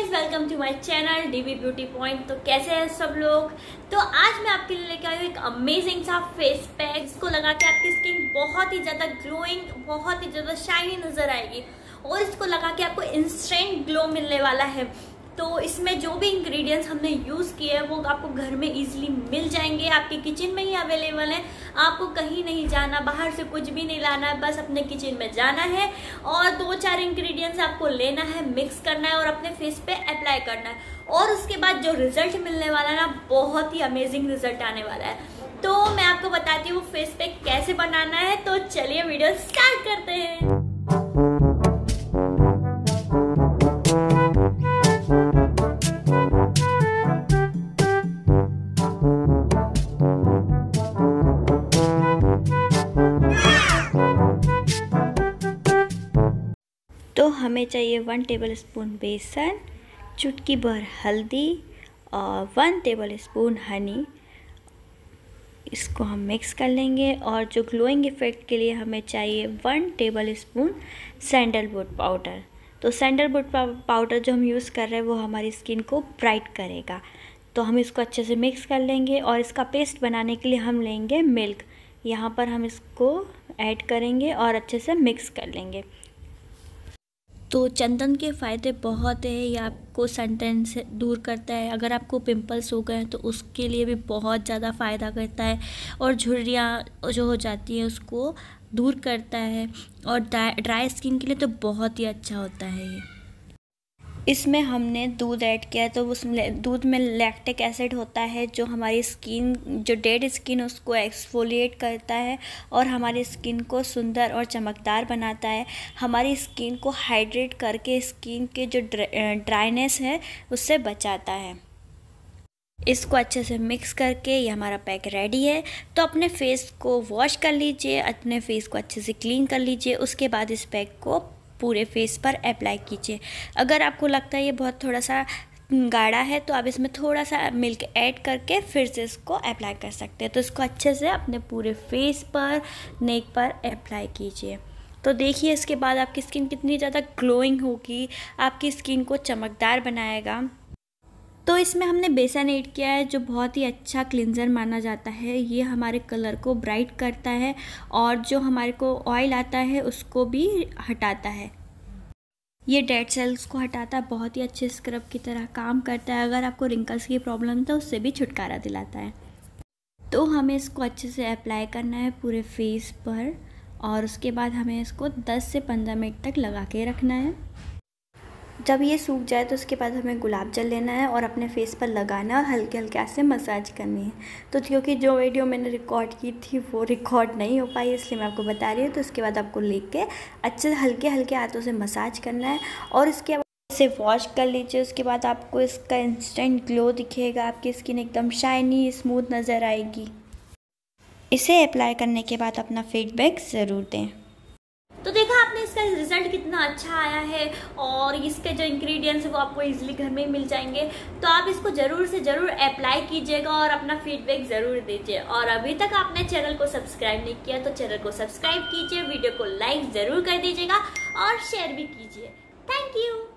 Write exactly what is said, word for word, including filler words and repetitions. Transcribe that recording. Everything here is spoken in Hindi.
Guys, welcome to my channel DB beauty point. तो कैसे हैं सब लोग। तो आज मैं आपके लिए लेके आई हूँ एक अमेजिंग सा फेस पैक। इसको लगा के आपकी स्किन बहुत ही ज्यादा ग्लोइंग, बहुत ही ज्यादा शाइनी नजर आएगी और इसको लगा के आपको इंस्टेंट ग्लो मिलने वाला है। तो इसमें जो भी इंग्रेडिएंट्स हमने यूज किए हैं वो आपको घर में इजीली मिल जाएंगे, आपके किचन में ही अवेलेबल है। आपको कहीं नहीं जाना, बाहर से कुछ भी नहीं लाना है, बस अपने किचन में जाना है और दो चार इंग्रेडिएंट्स आपको लेना है, मिक्स करना है और अपने फेस पे अप्लाई करना है। और उसके बाद जो रिजल्ट मिलने वाला है ना, बहुत ही अमेजिंग रिजल्ट आने वाला है। तो मैं आपको बताती हूँ फेस पैक कैसे बनाना है। तो चलिए वीडियो स्टार्ट करते हैं। तो हमें चाहिए वन टेबल स्पून बेसन, चुटकी भर हल्दी और वन टेबल स्पून हनी। इसको हम मिक्स कर लेंगे। और जो ग्लोइंग इफेक्ट के लिए हमें चाहिए one tablespoon sandalwood powder. तो सैंडलवुड पाउडर जो हम यूज़ कर रहे हैं वो हमारी स्किन को ब्राइट करेगा। तो हम इसको अच्छे से मिक्स कर लेंगे और इसका पेस्ट बनाने के लिए हम लेंगे मिल्क। यहाँ पर हम इसको ऐड करेंगे और अच्छे से मिक्स कर लेंगे। तो चंदन के फ़ायदे बहुत है। ये आपको सनटैन से दूर करता है। अगर आपको पिंपल्स हो गए हैं तो उसके लिए भी बहुत ज़्यादा फ़ायदा करता है और झुर्रियाँ जो हो जाती हैं उसको दूर करता है। और ड्राई स्किन के लिए तो बहुत ही अच्छा होता है ये। इसमें हमने दूध ऐड किया है तो उसमें दूध में लैक्टिक एसिड होता है जो हमारी स्किन, जो डेड स्किन उसको एक्सफोलिएट करता है और हमारी स्किन को सुंदर और चमकदार बनाता है। हमारी स्किन को हाइड्रेट करके स्किन के जो ड्राइनेस है उससे बचाता है। इसको अच्छे से मिक्स करके ये हमारा पैक रेडी है। तो अपने फेस को वॉश कर लीजिए, अपने फेस को अच्छे से क्लीन कर लीजिए। उसके बाद इस पैक को पूरे फेस पर अप्लाई कीजिए। अगर आपको लगता है ये बहुत थोड़ा सा गाढ़ा है तो आप इसमें थोड़ा सा मिल्क ऐड करके फिर से इसको अप्लाई कर सकते हैं। तो इसको अच्छे से अपने पूरे फेस पर, नेक पर अप्लाई कीजिए। तो देखिए इसके बाद आपकी स्किन कितनी ज़्यादा ग्लोइंग होगी, आपकी स्किन को चमकदार बनाएगा। तो इसमें हमने बेसन ऐड किया है जो बहुत ही अच्छा क्लिंजर माना जाता है। ये हमारे कलर को ब्राइट करता है और जो हमारे को ऑयल आता है उसको भी हटाता है। ये डेड सेल्स को हटाता है, बहुत ही अच्छे स्क्रब की तरह काम करता है। अगर आपको रिंकल्स की प्रॉब्लम है तो उससे भी छुटकारा दिलाता है। तो हमें इसको अच्छे से अप्लाई करना है पूरे फेस पर और उसके बाद हमें इसको दस से पंद्रह मिनट तक लगा के रखना है। जब ये सूख जाए तो उसके बाद हमें गुलाब जल लेना है और अपने फेस पर लगाना और हल्के हल्के हाथ से मसाज करनी है। तो क्योंकि जो वीडियो मैंने रिकॉर्ड की थी वो रिकॉर्ड नहीं हो पाई इसलिए मैं आपको बता रही हूँ। तो उसके बाद आपको लेके अच्छे से हल्के हल्के हाथों से मसाज करना है और इसके बाद इसे वॉश कर लीजिए। उसके बाद आपको इसका इंस्टेंट ग्लो दिखेगा, आपकी स्किन एकदम शाइनी स्मूथ नज़र आएगी। इसे अप्लाई करने के बाद अपना फीडबैक ज़रूर दें। तो देखा आपने इसका रिजल्ट कितना अच्छा आया है और इसके जो इंग्रेडिएंट्स है वो आपको इजीली घर में ही मिल जाएंगे। तो आप इसको ज़रूर से ज़रूर अप्लाई कीजिएगा और अपना फीडबैक ज़रूर दीजिए। और अभी तक आपने चैनल को सब्सक्राइब नहीं किया तो चैनल को सब्सक्राइब कीजिए, वीडियो को लाइक ज़रूर कर दीजिएगा और शेयर भी कीजिए। Thank you.